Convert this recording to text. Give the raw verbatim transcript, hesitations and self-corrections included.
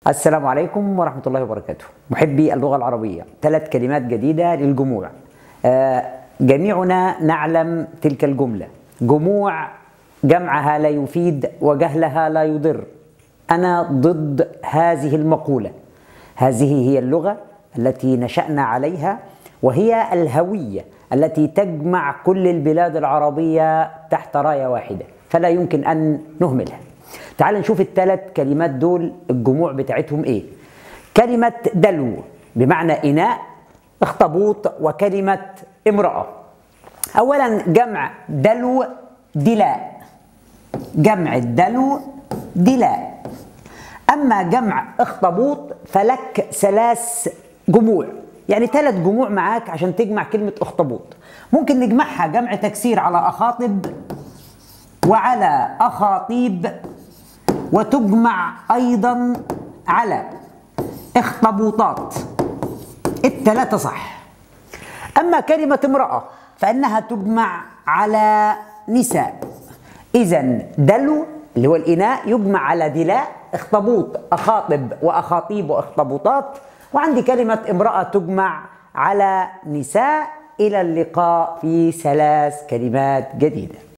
السلام عليكم ورحمة الله وبركاته. محبي اللغة العربية، ثلاث كلمات جديدة للجموع. آه، جميعنا نعلم تلك الجملة: جموع جمعها لا يفيد وجهلها لا يضر. أنا ضد هذه المقولة. هذه هي اللغة التي نشأنا عليها، وهي الهوية التي تجمع كل البلاد العربية تحت راية واحدة، فلا يمكن أن نهملها. تعال نشوف الثلاث كلمات دول الجموع بتاعتهم ايه. كلمة دلو بمعنى إناء، اخطبوط، وكلمة امرأة. أولا جمع دلو دلاء، جمع الدلو دلاء. أما جمع اخطبوط فلك ثلاث جموع، يعني ثلاث جموع معاك عشان تجمع كلمة اخطبوط. ممكن نجمعها جمع تكسير على أخاطب وعلى أخاطيب، وتجمع أيضا على اخطبوطات. الثلاثة صح. أما كلمة امرأة فإنها تجمع على نساء. إذن دلو اللي هو الإناء يجمع على دلاء، اخطبوط أخاطب وأخاطيب واخطبوطات، وعندي كلمة امرأة تجمع على نساء. إلى اللقاء في ثلاث كلمات جديدة.